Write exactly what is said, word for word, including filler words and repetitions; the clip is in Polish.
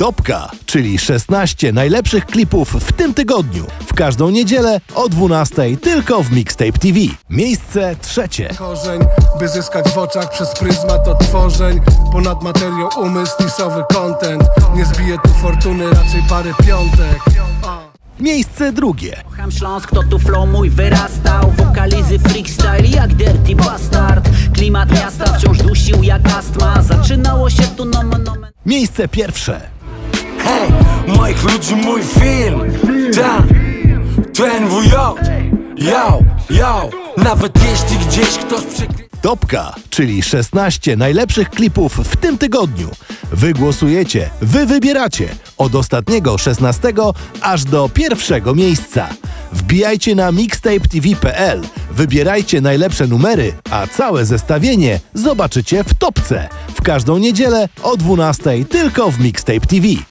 Topka, czyli szesnaście najlepszych klipów w tym tygodniu. W każdą niedzielę o dwunastej tylko w Mixtape T V. Miejsce trzecie. Korzeń, by zyskać w oczach przez pryzmat odtworzeń. Ponad materią umysł, lisowy content. Nie zbije tu fortuny, raczej parę piątek. Miejsce drugie. Kocham Śląsk, to tu flow mój wyrastał. Wokalizy freestyle jak Dirty Bastard. Klimat miasta wciąż dusił jak astma. Zaczynało się tu nomen nomen. Miejsce pierwsze. Hej, moich ludzi mój film. Ta, to N W J. Yo, yo. Nawet jeśli gdzieś ktoś przekrył. Topka, czyli szesnaście najlepszych klipów w tym tygodniu. Wy głosujecie, wy wybieracie. Od ostatniego szesnastego aż do pierwszego miejsca. Wbijajcie na mixtape t v kropka p l, wybierajcie najlepsze numery, a całe zestawienie zobaczycie w topce. W każdą niedzielę o dwunastej tylko w Mixtape T V.